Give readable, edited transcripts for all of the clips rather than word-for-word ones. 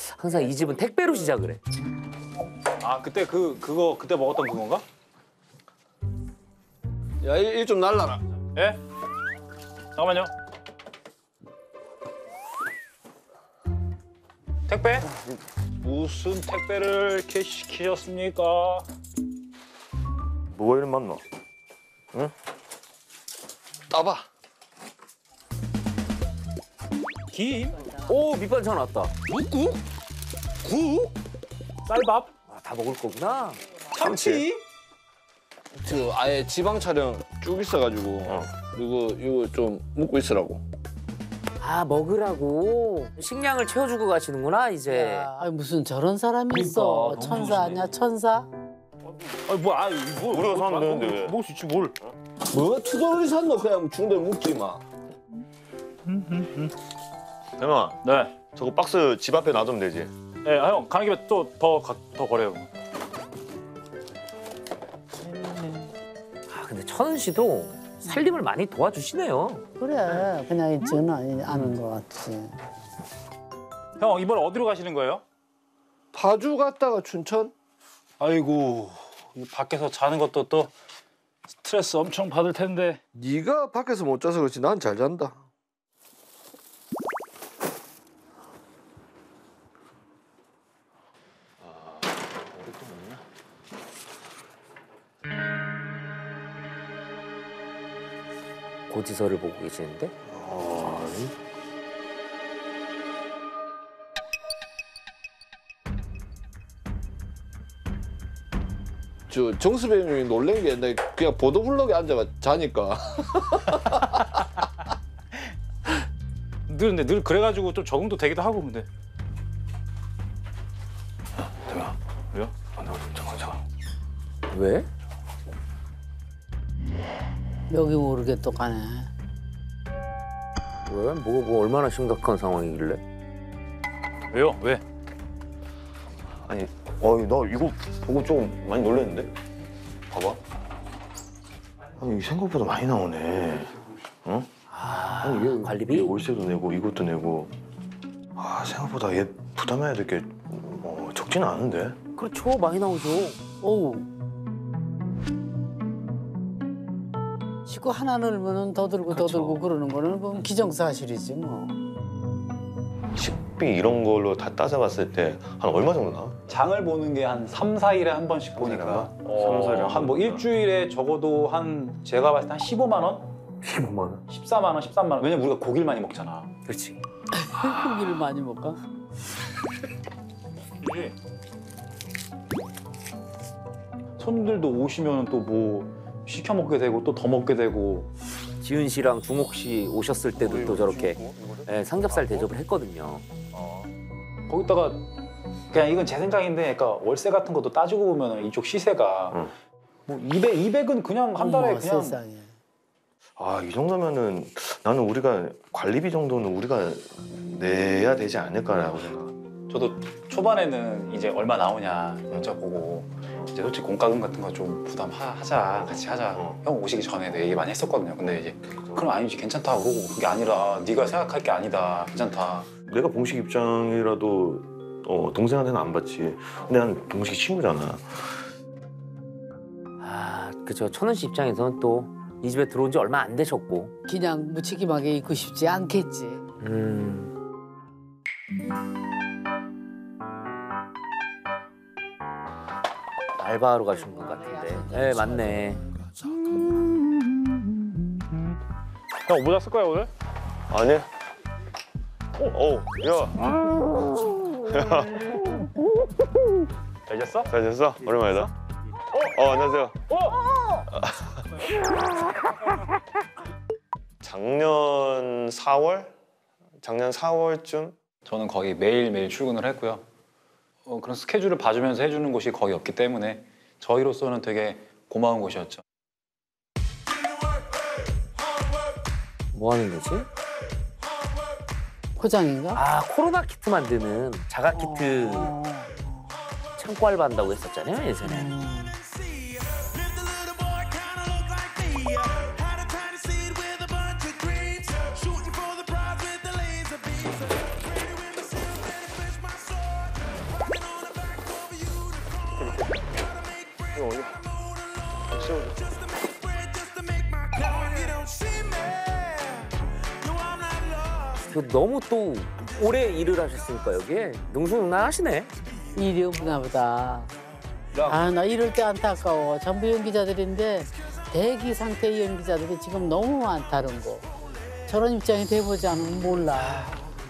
항상 이 집은 택배로 시작을 해. 아 그때 그거 그때 먹었던 그건가? 야, 이 좀 날라라. 예? 잠깐만요. 택배? 무슨 택배를 이렇게 시키셨습니까? 뭐가 이리 많노? 응? 따봐. 김? 오 밑반찬 왔다. 묵국? 국? 쌀밥? 아, 다 먹을 거구나. 참치? 저 아예 지방 촬영 쭉 있어가지고 그리고 이거 좀 먹고 있으라고. 아 먹으라고 식량을 채워주고 가시는구나 이제. 아, 무슨 저런 사람이 있어. 그러니까, 천사 아니야, 천사? 뭐 우리가 사면 되는데 왜? 먹을 수 있지 뭘? 뭐 투덜이 샀노? 그냥 중대 묵지 마. 대마, 네. 저거 박스 집 앞에 놔두면 되지. 예, 형 가는 김에 또 더 버려요. 아 근데 천은 씨도 살림을 많이 도와주시네요. 그래, 그냥 저는 아는 것 같지. 형 이번에 어디로 가시는 거예요? 파주 갔다가 춘천? 아이고 이 밖에서 자는 것도 또 스트레스 엄청 받을 텐데. 네가 밖에서 못 자서 그렇지 난 잘 잔다. 고지서를 보고 계시는데? 저 정수배 형이 놀란 게 옛날에 그냥 보도블럭에 앉아가 자니까 늘 그래가지고 좀 적응도 되기도 하고 근데. 대마, 왜요? 잠깐. 왜? 여기 모르게 또 가네. 왜? 뭐 얼마나 심각한 상황이길래? 왜요? 왜? 아니, 나 이거 보고 좀 많이 놀랐는데? 봐봐. 아니, 생각보다 많이 나오네. 어? 아니, 얘 관리비? 얘 월세도 내고 이것도 내고. 아, 생각보다 얘 부담해야 될 게 적지는 않은데? 그렇죠 많이 나오죠. 어우. 식구 하나 넣으면 더 들고 더 들고 그러는 거는 그건 기정사실이지 뭐. 식비 이런 걸로 다 따져봤을 때 한 얼마 정도 나와? 장을 보는 게 한 3, 4일에 한 번씩 보니까 3, 4일에 한 뭐 일주일에 적어도 한 제가 봤을 때 한 15만 원? 15만 원? 14만 원, 13만 원. 왜냐면 우리가 고기를 많이 먹잖아. 그렇지. 고기를 많이 먹까? 이게 손님들도 오시면 또 뭐 시켜 먹게 되고 또 더 먹게 되고. 지은 씨랑 중옥 씨 오셨을 때도 또 저렇게 삼겹살 대접을 했거든요. 거기다가 그냥 이건 제 생각인데 그러니까 월세 같은 것도 따지고 보면 이쪽 시세가 응. 뭐 200은 그냥 한 달에 어머, 그냥 세상에. 아, 이 정도면은 나는 우리가 관리비 정도는 우리가 내야 되지 않을까라고 생각. 저도 초반에는 이제 얼마 나오냐 여쭤보고 이제 솔직히 공과금 같은 거 좀 부담하자 같이 하자 형 오시기 전에도 얘기 많이 했었거든요. 근데 이제 그럼 아니지 괜찮다 그러고 그게 아니라 네가 생각할 게 아니다 괜찮다. 내가 봉식 입장이라도 동생한테는 안 받지. 근데 난 봉식 친구잖아. 아 그죠 천은 씨 입장에서는 또 이 집에 들어온 지 얼마 안 되셨고. 그냥 무책임하게 있고 싶지 않겠지. 알바하러 가신 것 같은데. 네 맞네. 형 모자 쓸 거야 오늘? 아니? 야. 잘 잤어? 잘 됐어? 오랜만이다. 안녕하세요. 작년 4월? 작년 4월쯤? 저는 거의 매일매일 출근을 했고요. 그런 스케줄을 봐주면서 해주는 곳이 거의 없기 때문에 저희로서는 되게 고마운 곳이었죠. 뭐 하는 거지? 포장인가? 아 코로나 키트 만드는 자가 키트 어. 창고 알바한다고 했었잖아요 예전에. 그 너무 또 오래 일을 하셨으니까 여기에 능수능란하시네. 일이 없나 보다. 아, 나 이럴 때 안타까워. 전부 연기자들인데 대기 상태의 연기자들이 지금 너무 많다는 거. 저런 입장이 돼보지 않으면 몰라.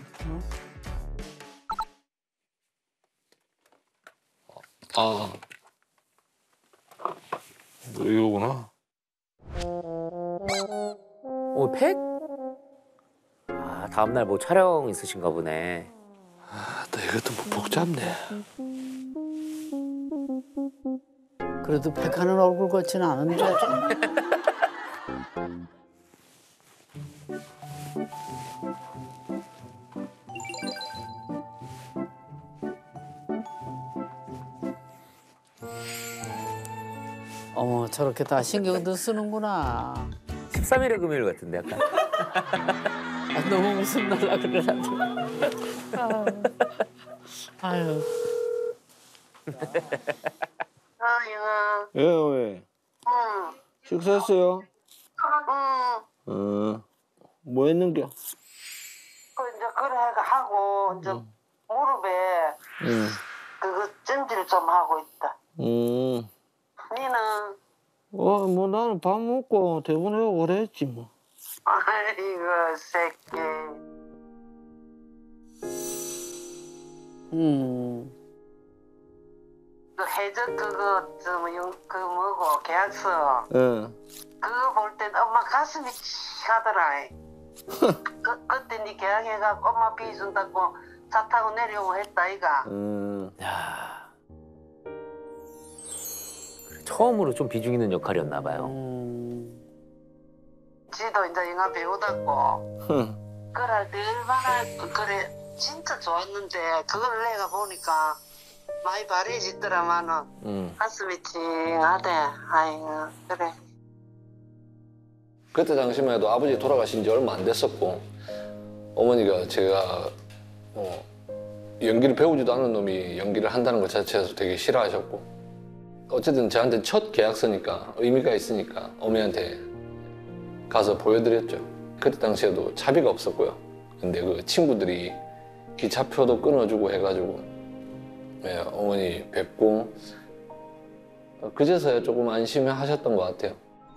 아 이거구나. 팩? 아, 다음날 뭐 촬영 있으신가 보네. 또 이것도 뭐 복잡네. 그래도 백하는 얼굴 같지는 않은데. 어머, 저렇게 다 신경도 쓰는구나. 13일의 금요일 같은데 약간. 아, 너무 무슨 날라 그러라도. 아유. 아이고, 예, 왜? 응, 식사했어요? 응. 뭐 했는겨? 그 이제 그래 하고 이제 무릎에 응. 그거 찜질 좀 하고 있다. 니는? 뭐 나는 밥 먹고 대본하고 그랬지 뭐. 아이고 새끼. 그 해적 그거 그 뭐고 계약서 예. 그거 볼 땐 엄마 가슴이 하더라. 그때 니 계약해갖고 엄마 비 준다고 차 타고 내려오고 했다 이가. 야. 그래, 처음으로 좀 비중 있는 역할이었나 봐요. 지도 이제 영화 배우다고. 그럴 때 얼마나 그래 진짜 좋았는데 그걸 내가 보니까 많이 바래지더라마는 가슴이 찡하대. 아이고 그래. 그때 당시만 해도 아버지 돌아가신 지 얼마 안 됐었고 어머니가 제가 연기를 배우지도 않은 놈이 연기를 한다는 것 자체에서 되게 싫어하셨고 어쨌든 저한테 첫 계약서니까 의미가 있으니까 어머니한테 가서 보여드렸죠. 그때 당시에도 차비가 없었고요. 근데 그 친구들이 기차표도 끊어주고 해가지고 네, 어머니 뵙고 그제서야 조금 안심하셨던 것 같아요.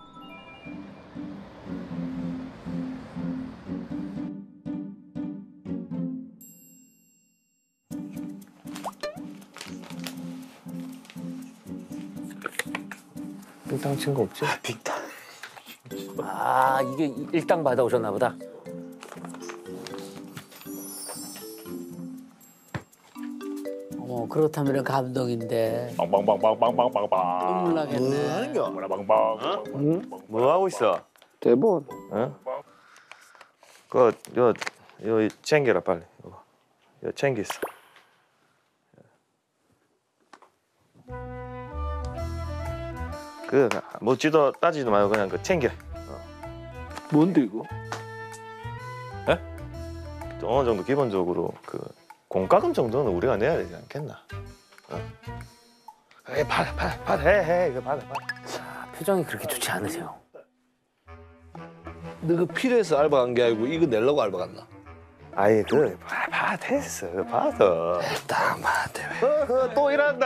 빙땅 친 거 없지? 아, 이게 일당 받아오셨나 보다. 어머, 그렇다면 감동인데. 빵빵빵빵빵빵빵빵. 눈물 나겠네. 빵빵빵. 뭐 하고 있어? 대본. 어? 그거 요 챙겨라 빨리. 요 챙겼어. 그 묻지도 따지도 말고 그냥 그 챙겨. 뭔데 이거? 어느 정도 기본적으로 그 공과금 정도는 우리가 내야 되지 않겠나? 받아 해 이거 받아. 아, 표정이 그렇게 좋지 않으세요. 너그 필요해서 알바 간 게 아니고 이거 내려고 알바 갔나? 아이 그 받아 됐어 받아. 딱 맞대 왜? 또 이란다.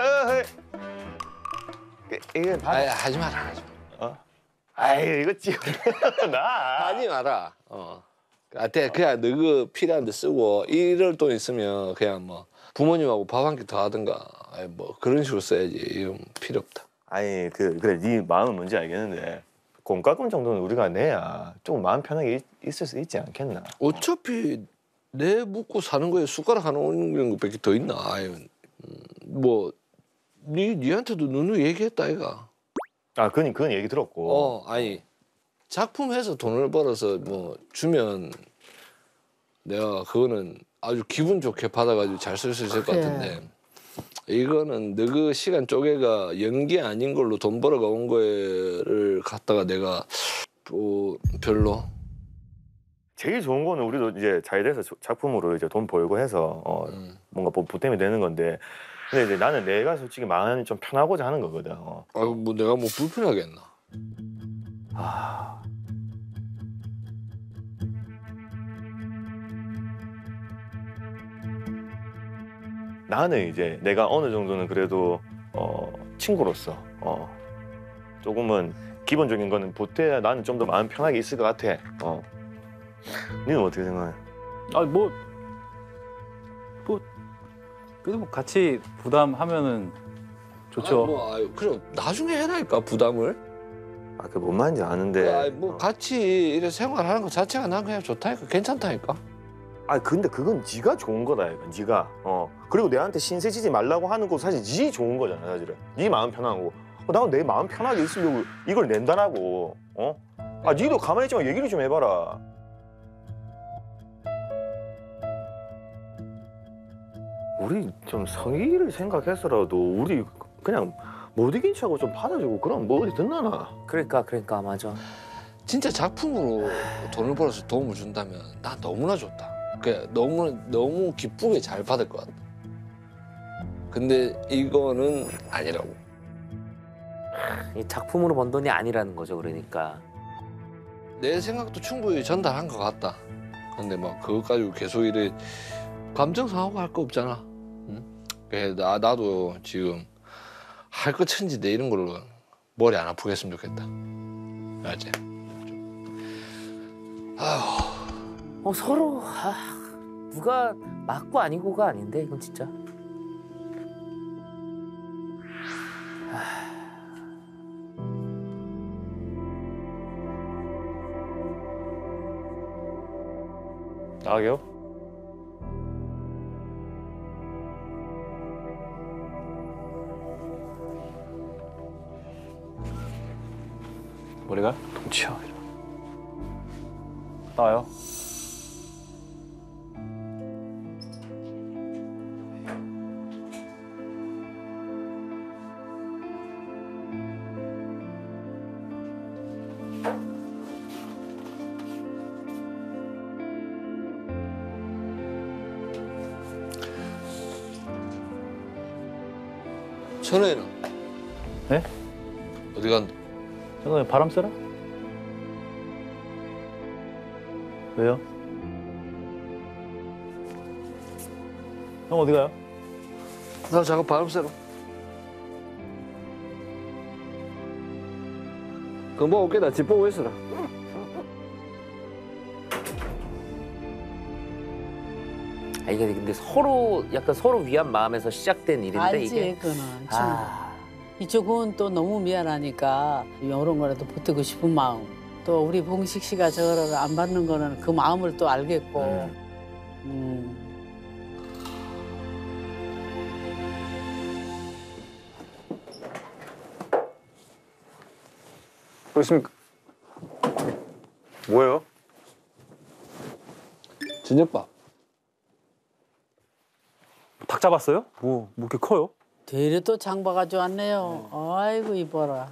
이게 받아. 아이 하지 마라 하지 마. 아이 이거 찍어 나. 하지 마라. 그냥 너그 필요한데 쓰고 이럴 돈 있으면 그냥 뭐 부모님하고 밥 한 끼 더 하든가 뭐 그런 식으로 써야지. 이건 필요 없다. 아니 그래 네 마음은 뭔지 알겠는데 공과금 정도는 우리가 내야 좀 마음 편하게 있을 수 있지 않겠나? 어차피 내 묵고 사는 거에 숟가락 하나 올리는 것밖에 더 있나? 뭐 니한테도 누누이 얘기했다 아이가. 아 그건 얘기 들었고. 아니 작품해서 돈을 벌어서 뭐 주면 내가 그거는 아주 기분 좋게 받아가지고 잘 쓸 수 있을 것 그래. 같은데 이거는 너그 시간 쪼개가 연기 아닌 걸로 돈 벌어가 온 거를 갖다가 내가 뭐 별로. 제일 좋은 거는 우리도 이제 잘 돼서 작품으로 이제 돈 벌고 해서 뭔가 뭐 보탬이 되는 건데 근데 이제 나는 내가 솔직히 마음이 좀 편하고자 하는 거거든. 뭐 내가 뭐 불편하겠나? 나는 이제 내가 어느 정도는 그래도 친구로서 조금은 기본적인 거는 보태야 나는 좀 더 마음 편하게 있을 것 같아. 니는 어떻게 생각해? 아니 뭐 그래도 뭐 같이 부담하면은 좋죠. 그럼 나중에 해라니까 부담을. 그 뭔 말인지 아는데. 뭐 같이 이렇게 생활하는 것 자체가 난 그냥 좋다니까 괜찮다니까. 근데 그건 네가 좋은 거다 이거. 네가. 그리고 내한테 신세 지지 말라고 하는 거 사실 네 좋은 거잖아 사실은. 네 마음 편한 거고. 나는 내 마음 편하게 있으려고 이걸 낸다라고. 니도 가만히 있지만 얘기를 좀 해봐라. 우리 좀 성의를 생각해서라도 우리 그냥 못 이긴 척하고 좀 받아주고 그럼 뭐 어디 듣나나. 그러니까 맞아. 진짜 작품으로 돈을 벌어서 도움을 준다면 나 너무나 좋다. 그냥 너무 기쁘게 잘 받을 것 같아. 근데 이거는 아니라고. 이 작품으로 번 돈이 아니라는 거죠. 그러니까. 내 생각도 충분히 전달한 것 같다. 근데 막 그거 가지고 계속 이래 감정 상하고 할 거 없잖아. 응? 그래 나도 지금 할 거 천지인데 이런 걸로 머리 안 아프겠으면 좋겠다. 알지? 아휴. 서로 누가 맞고 아니고가 아닌데 이건 진짜. 나가게요? 머리가 동치야. 나와요. 천혜는? 네? 어디 간다? 저는 바람 쐬라? 왜요? 형 어디 가요? 나 잠깐 바람 쐬러. 금방 올게. 나 집 보고 있어라. 이게 근데 서로 약간 서로 위한 마음에서 시작된 일인데 알지 이게. 그거는. 아. 이쪽은 또 너무 미안하니까 이런 거라도 보태고 싶은 마음. 또 우리 봉식 씨가 저거를 안 받는 거는 그 마음을 또 알겠고. 그렇습니까? 뭐예요? 저녁밥. 닭 잡았어요? 뭐 이렇게 커요? 되레 또 장봐 가지고 왔네요. 아이고 이뻐라.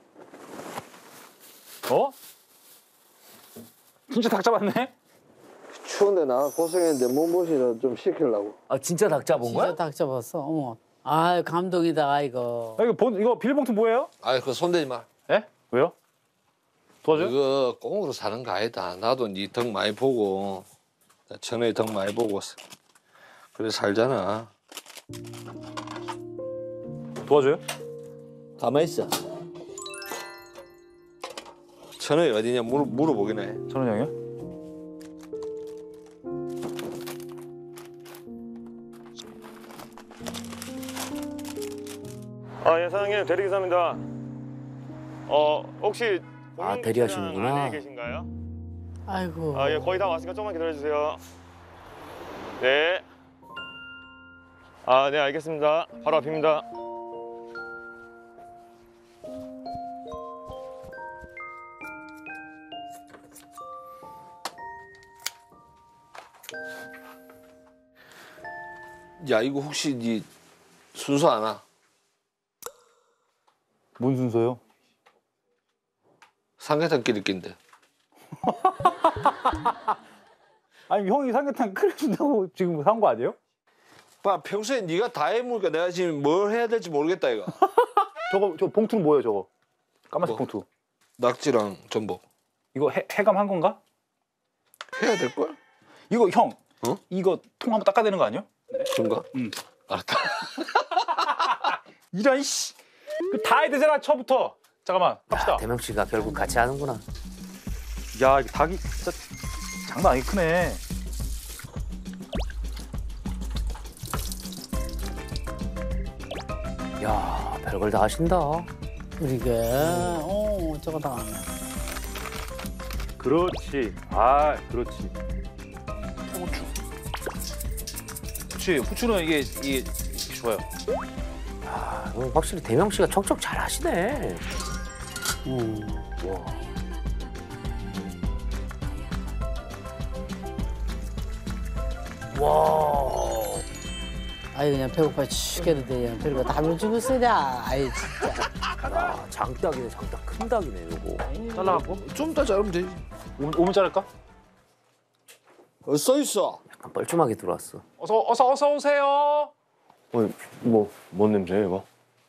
진짜 닭 잡았네? 추운데 나 고생했는데 몸보신을 좀 시키려고. 진짜 닭 잡은 거야? 진짜 닭 잡았어. 어머. 아 감동이다 이거. 이거 비닐봉투 뭐예요? 그거 손대지 마. 예? 왜요? 도와줘요? 이거 꽁으로 사는 거 아니다. 나도 네 덕 많이 보고 천혜의 덕 많이 보고 그래 살잖아. 도와줘요? 가만히 있어. 천혜 어디냐 물어보긴 해. 천원 형이요? 예, 사장님 대리기사입니다. 혹시 대리하시는구나. 안에 계신가요? 아이고. 예, 거의 다 왔으니까 조금만 기다려주세요. 네. 네, 알겠습니다. 바로 앞입니다. 야 이거 혹시 네 순서 아나? 뭔 순서요? 삼계탕끼리 낀데. 아니 형이 삼계탕 끓여준다고 지금 산 거 아니에요? 봐 평소에 네가 다 해먹으니까 내가 지금 뭘 해야 될지 모르겠다 이거. 저 봉투는 뭐예요 저거? 까만색 뭐? 봉투. 낙지랑 전복. 이거 해감한 건가? 해야 될 걸? 이거 형. 어? 이거 통 한번 닦아야 되는 거 아니야? 그런가? 응. 알았다. 이런 씨. 다 해야 되잖아 처음부터. 잠깐만 갑시다. 대명 씨가 결국 같이 하는구나. 야 이거 닭이 진짜 장난 아니게 크네. 야, 별걸 다 하신다. 이게 저거 다 하네. 그렇지. 아 그렇지. 후추. 그렇지. 후추는 이게 좋아요. 아, 확실히 대명 씨가 척척 잘 하시네. 와. 아이 그냥 배고파 죽겠는데 그냥 별거 다 물주고 쓰냐. 아이 진짜. 야, 장닭이네, 장닭. 큰 닭이네, 요거. 잘라갖고 좀 더 자르면 되지. 5분 자를까? 써 있어. 약간 뻘쭘하게 들어왔어. 어서 오세요. 뭔 냄새야 이거?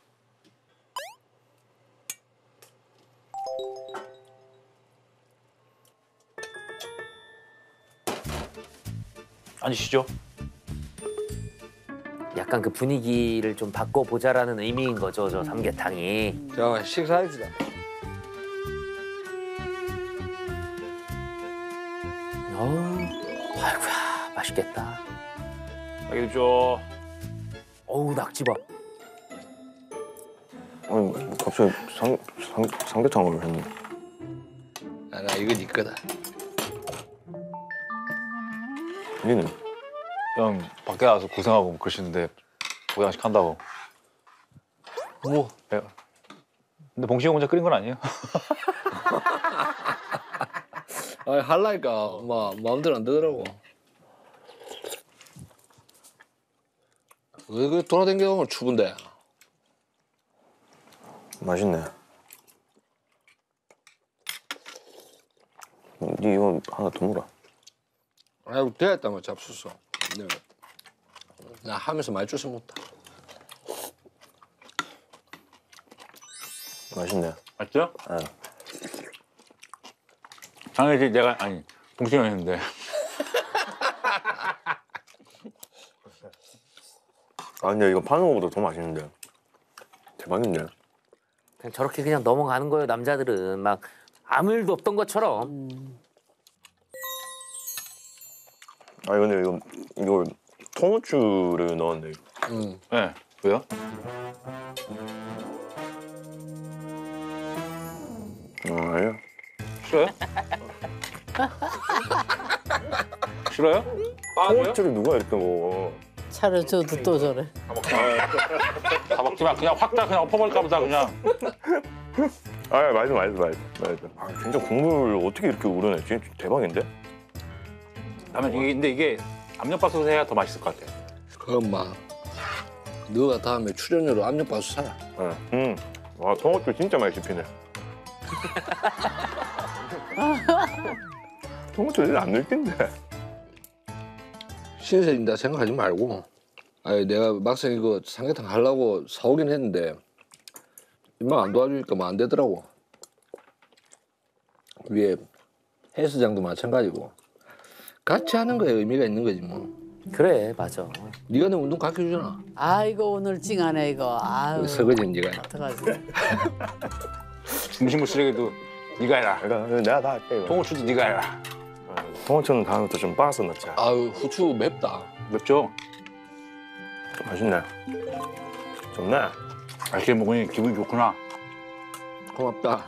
앉으시죠. 약간 그 분위기를 좀 바꿔보자라는 의미인 거죠, 저 삼계탕이. 자, 식사합시다. 아이고야, 맛있겠다. 여기 좀. 어우, 낙지 봐. 아니 갑자기 삼계탕을 했네. 나 이거 네 거다. 니는? 형 밖에 나가서 고생하고 그러시는데 보양식 한다고. 뭐? 근데 봉시 형 혼자 끓인 건 아니에요? 아니 할라니까 마음대로 안 되더라고. 왜 그 돌아다니면 추운데? 맛있네. 니 이거 하나 더 먹어라. 아이고 되었다면 잡수어. 네. 나 하면서 많이 줬어 못다. 맛있네. 맞죠? 응. 당연히 내가 아니 봉시 형이 했는데. 아 근데 이거 파는 거보다 더 맛있는데. 대박인데. 그냥 저렇게 그냥 넘어가는 거예요, 남자들은. 막 아무 일도 없던 것처럼. 아 근데 이거 통후추를 넣었는데. 응. 네. 왜요? 아니야. 싫어요? 싫어요? 통후추를 누가 이렇게 먹어? 차려줘도 또 저래. 다 먹지만 그냥 확 다 그냥 엎어버릴까 보다 그냥. 아 맛있어. 아 진짜 국물 어떻게 이렇게 우러내? 진짜 대박인데? 다음에 근데 이게 압력밥솥 해야 더 맛있을 것 같아. 그럼 너가 다음에 출연료로 압력밥솥 사라. 응. 와 통후추 진짜 많이 씹히네. 통후추를 안 넣을 텐데. 신세진다 생각하지 말고. 아니 내가 막상 이거 삼계탕 하려고 사오긴 했는데 임마 안 도와주니까 안 되더라고. 위에 헬스장도 마찬가지고 같이 하는 거에 의미가 있는 거지 뭐. 그래, 맞아. 네가 내 운동 가르쳐주잖아. 아이고 오늘 찡하네 이거. 아유. 설거지는 네가 해. 어떡하지? 음식물 쓰레기도 네가 해라. 그러니까 내가 다 할게 이거. 통후추도 네가 해라. 통후추는 다음부터 좀 빻아서 넣자. 아유 후추 맵다. 맵죠? 맛있네. 좋네. 맛있게 먹으니 기분이 좋구나. 고맙다.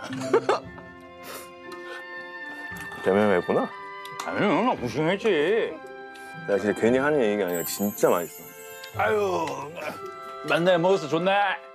대면 맵구나. 아니요, 나 고생했지. 내가 진짜 괜히 하는 얘기가 아니라 진짜 맛있어. 아유, 맨날 먹어서 좋네.